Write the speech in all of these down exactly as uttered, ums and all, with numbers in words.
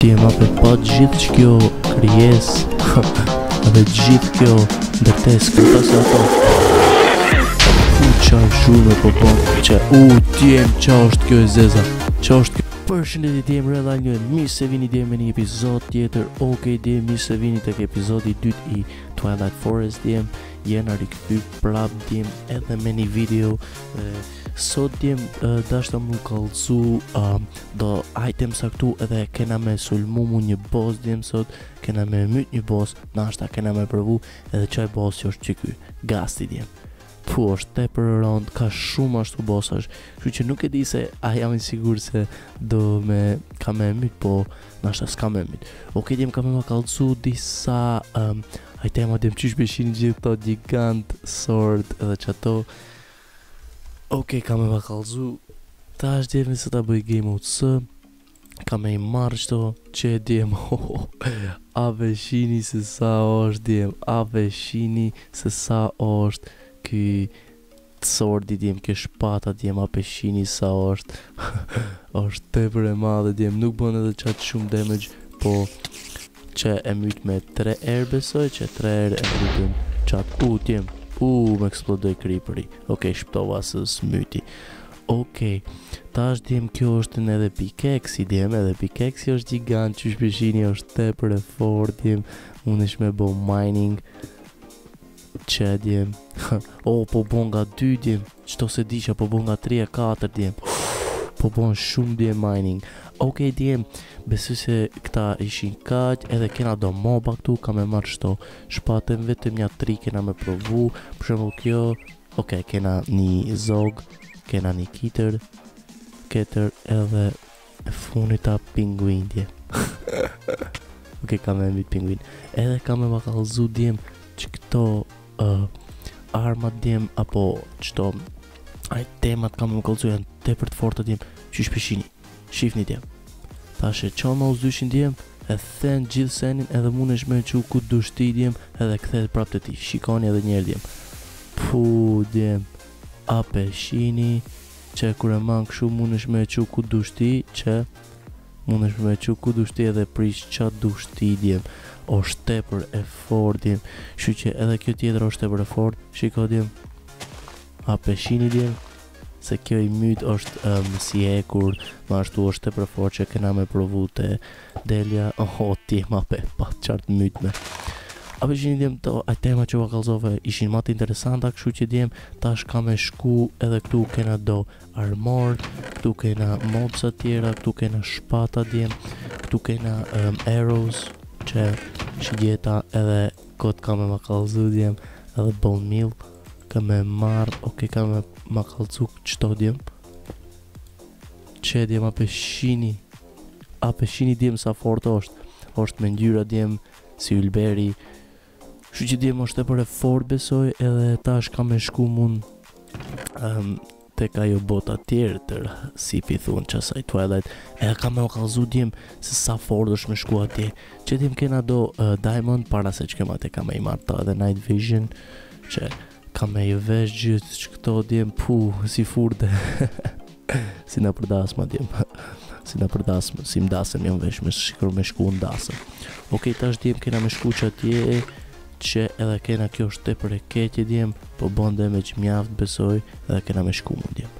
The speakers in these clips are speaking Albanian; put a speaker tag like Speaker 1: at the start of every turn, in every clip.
Speaker 1: djema për pa gjithë që kjo krijes dhe gjithë kjo ndërtes këta se ato u qa shumë po po që u djem qa është kjo e zeza qa është kjo përshëndetje djem rrëdha një mirë se vini djem me një epizod tjetër okej djem mirë se vini tek epizodi i dytë i Twilight Forest djem jena rikëthy prap djem edhe me një video e, sot djem dashta mu kallëzu uh, do item saktu edhe kena me sulmu mu një boss djem sot kena me myt një boss nashta kena me provu edhe qaj boss që është që ky gasti djem pu është te për rond ka shumë ashtu bossash kështu që nuk e di se a jam i sigur se do me ka me myt po nashta s'ka me myt ok djem ka me ma kallëzu disa um, itema djem qysh beshin gjithë to gigant sword edhe që ato ok, ka me ma kallëzu ta është djemi se ta bëj game mode së ka me i marrë qëto që e djem a veshini se sa është djem a veshini se sa është ky swordi djem kë shpata djem a peshini sa është është tepër e madhe djem nuk bën edhe qatë shumë damage po që e myt me tre erë besoj që tre erë e mytëm qatë u djem u më eksplodoj creeperi ok shptova së smyti ok ta është djem kjo është në edhe pikeksi djem edhe pikeksi është gigant që shpeshini është tepër e fort djem unë ish me bo mining që djem o po bon nga dy djem qëto se disha po bon nga tri e katër djem po bon shumë djem mining ok djem besoj se këta ishin kaq edhe kena do moba këtu ka me marrë shto shpatem vetëm një tri kena me provu për shembull kjo ok kena një zog kena një kitër ketër edhe funita pinguin djem ok ka me mbyt pinguin edhe ka me ma kallëzu djem që këto uh, armat djem apo qëto temat ka me më kallëzu janë tepër të forta djem që shpeshini shifni djem Thashe qa ma uzdyshin djem e then gjithë senin edhe munesh me qu ku dushti djem edhe këthet prap të ti shikoni edhe njerë djem pu djem a peshini që kur e man këshu munesh me qu ku dushti që munesh me qu ku dushti edhe prish qa dushti djem o shtepër e fort djem shu që edhe kjo tjetër o shtepër e fort shiko djem a peshini djem se kjo i myt është um, si e kur ma ashtu është tepër fort që kena me provu të delja oho ti ma pe pa qartë myt me a peshini djem to itema që va kallëzove ishin ma të interesanta kështu që djem tash ka me shku edhe këtu kena do armor këtu kena mobsa tjera këtu kena shpata djem këtu kena um, arrows që shigjeta edhe kot ka me ma kallëzu djem edhe bone meal ka me marrë ok ka me ma kallëzu qëto djem që djem a peshini a peshini djem sa fort është është me ngjyra djem si ylberi shu që djem është e për e fort besoj edhe tash ka me shku mun um, tek ajo bota tjerë tër si pithun qasaj Twilight edhe ka me o kallëzu djem se sa fort është me shku atje që djem kena do uh, diamond para se që kema te ka me i marrë ta edhe night vision që ka me i vesh gjithë që këto djem pu si furde si na përdasma djem si na përdasma si mdasem jam vesh me shikër me shku ndasem ok tash djem kena me shku që atje që edhe kena kjo është tepër e keqe djem po bon dhe me që mjaft besoj edhe kena me shku mu djem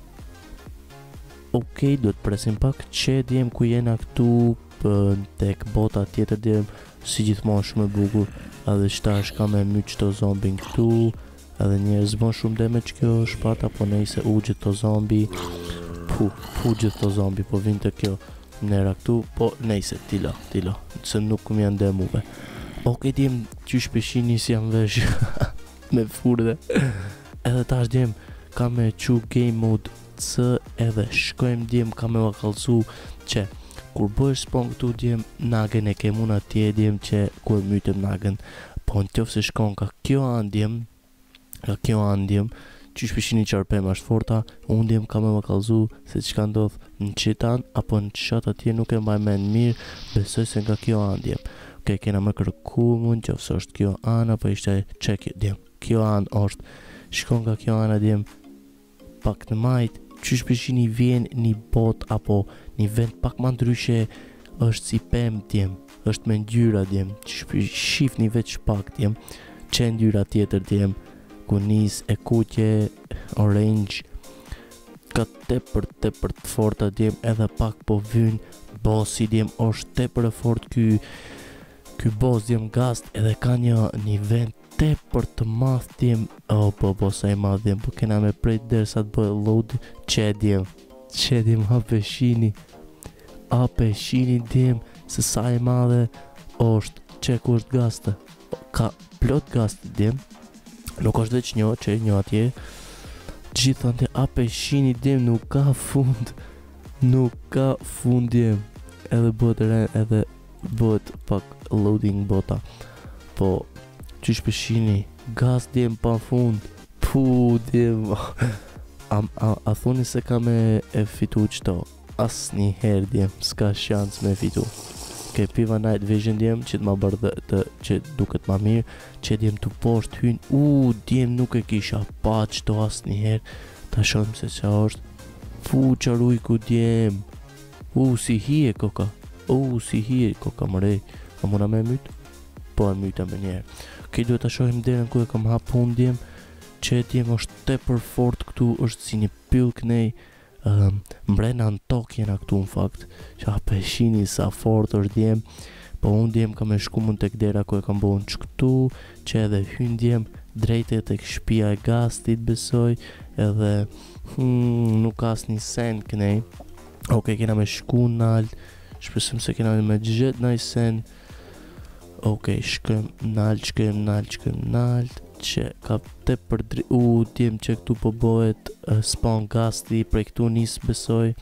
Speaker 1: ok do të presim pak që djem ku jena këtu për tek bota tjetër djem si gjithmonë shumë e bukur edhe qëtash ka me my qëto zombin këtu edhe njerëz bën shumë damage kjo shpata po nejse u gjithë to zombi pu pu gjithë to zombi po vin të kjo nera këtu po nejse tila tila se nuk më janë demuve ok djem qysh peshini si jam vesh me furde edhe tash djem ka me qu game mode c edhe shkojmë djem ka me ma kallëzu që kur bësh spawn këtu djem nagen e kemun atje djem që ku e mytëm nagen po në tjof se shkon ka kjo andjem ka kjo andjem që shpeshini qarpem ashtë forta unë djem ka me më kallëzu se që ka ndodh në qitan apo në qat atje nuk e mbaj men mirë besoj se nga kjo andjem ok kena me kërku mund që fësë është kjo anë apo ishte qek djem kjo anë është shkon nga kjo anë djem pak në majt që shpeshini vjen një bot apo një vend pak ma ndryshe është si pemë djem, është me ngjyra djem, shifni veç pak djem, që ngjyra tjetër djem, ku nis e kuqe, orange, ka tepër tepër të forta djem, edhe pak po vyn, bossi djem është tepër e fort ky ky boss djem Gast, edhe ka një një vend tepër të madh djem, oh po po sa i madh djem, po kena me prej derisa të bëhet load, që djem, që djem hape shini, hape shini djem, se sa i madhe është, që ku është Gasta, ka plot Gast djem, nuk është veç një, që një atje, gjithë ante hape shini djem, nuk ka fund, nuk ka fund djem, edhe bëhet re, edhe bëhet pak loading bota, po qysh peshini, Gast djem pa fund, pu djem, a, a, a thoni se ka me e fitu qëto, as një her djem, s'ka shans me fitu, ke piva Night Vision djem, që t'ma bërë dhe, të, që duket ma mirë, që djem të poshtë hyn, u djem nuk e kisha pa qëto as një her, ta shohim se qa është, pu qarujku djem, u si hije koka, u si hije koka mërej, a muna me myt? Po e myta me njerë. Okej, duhet ta shohim derën ku e kam hap unë djem, që djem është tepër fort këtu, është si një pyll kënej, um, mbrena në tokë jena këtu në fakt, që hape shini sa fort është djem, po unë djem kam e shku mund tek dera ku e kam bo në që këtu, që edhe hyn djem drejte tek shtëpia e Gastit besoj, edhe hmm, nuk as një sen kënej. Okej, kena me shku nalt, shpesim se kena me gjet në i sen. Okej, shkëm nalt, shkëm nalt, shkëm nalt, që ka te për dri... U, djem që këtu po bohet uh, spawn Gasti, prej këtu nis besoj.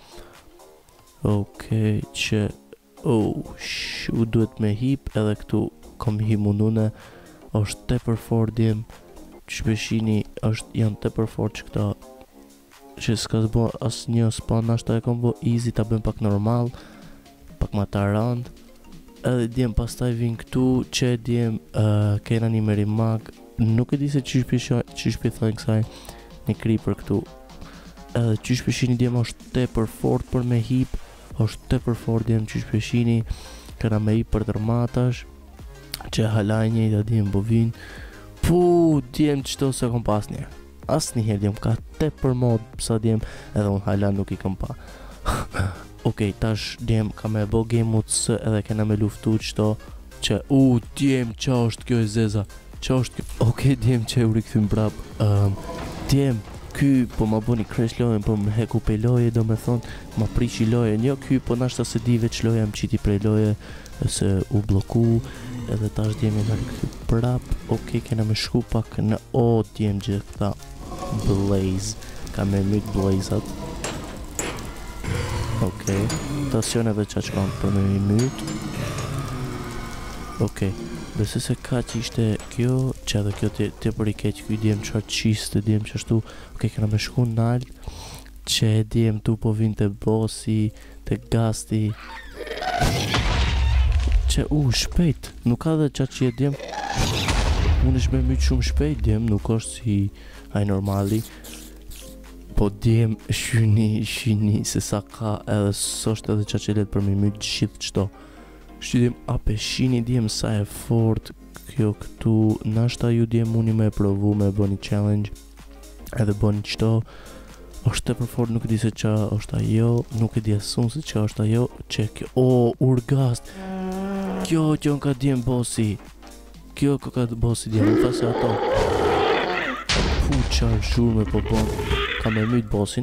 Speaker 1: Okej, që... Oh, shu duhet me hip, edhe këtu kom hip mundune, është te për fort djem, që peshini është janë te për fort që këta, që s'ka zbo as një spawn, ashta e kom bo easy, ta bëm pak normal, pak ma ta rand, edhe djem pastaj vin këtu, që djem uh, kena një meri mag, nuk e di se qysh pi thojnë kësaj, një creeper këtu, edhe qysh peshini djem është te për fort për me hip, është te për fort djem qysh peshini, kena me hip për tërmatash, që halaj një i da djem bo vin, pu djem qëto se kom pas një, as një her djem ka te për mod pësa djem, edhe unë hala nuk i kom pa. Okej, tash djem ka me bo game mode së edhe kena me luftu qëto, që u djem qa është kjo e zeza, qa është kjo, okej djem që u rikëthym brap, um, djem ky po ma bo një crash lojen, po më heku pe loje, do me thonë, ma prishi loje, një ky po nashta se di veç loje, më qiti prej loje, se u bloku, edhe tash djem e nga rikëthy brap, okej kena me shku pak në, o djem gjithë këta, Blaze, ka me myt Blazat. Okej, stacion edhe qa që kanë për me një myt. Okej, besoj se ka që ishte kjo, që edhe kjo të për i keq kjo djem që qiste, djem që ashtu. Okej, kena me shku nalt, që djem tu po vin të bossi, të Gasti. Që u, shpejt, nuk ka dhe qa që djem. Unë është me myt shumë shpejt djem, nuk është si aj normali. Po djem shyni, shyni, se sa ka edhe sështë edhe qa që letë për me myt gjithë qëto. Shty djem ape shini djem sa e fort kjo këtu, nashta ju djem unë me provu me bo një challenge, edhe bo një qëto, është te për fort, nuk e di se qa është ajo, nuk e di asun se qa është ajo, që kjo, o, urgast, kjo që në ka djem bossi, kjo ka ka bossi djem, në thasë ato, pu qarë shur me po bon, ka me myt bossin,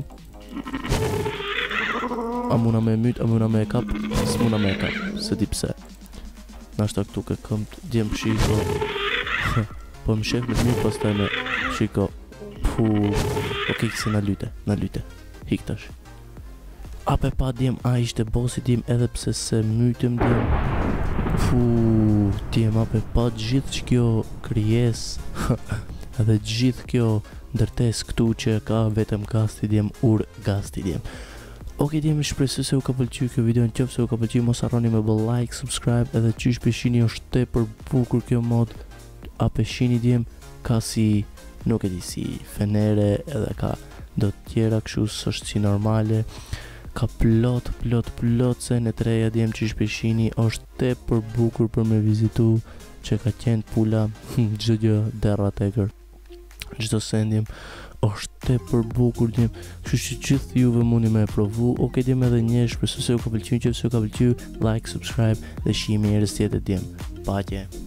Speaker 1: a muna me myt, a muna me e kap, s'muna me e kap, se di pse. Nashta këtu ke këmt, djem shiko, po më shef me të mirë, pas taj me shiko, pu, okej kësi na lyte, na lyte, hik tash. Ape pa djem, a ishte bossi djem edhe pse se mytëm djem, pu, djem ape pa gjithë që kjo kryes, edhe gjithë kjo ndërtes këtu që ka vetëm Gasti djem, ur Gasti djem. Okej djem, shpresoj se u ka pëlqyer kjo video, nëse se u ka pëlqyer mos harroni me bë like, subscribe, edhe qysh peshini është tepër bukur kjo mod, a peshini djem ka si, nuk e di si fenere, edhe ka do të tjera kështu s'është si normale, ka plot, plot, plot se në treja djem që shpeshini, është tepër bukur për me vizitu, që ka qenë pula, çdo gjë derra tekër. Çdo sendjem është tepër bukur djem, kështu që gjithë juve mundi me e provu. Ok djem edhe njesh, për se u ka pëlqyer, që se u ka pëlqyer, like, subscribe dhe shihemi herës tjetër djem. Paqe.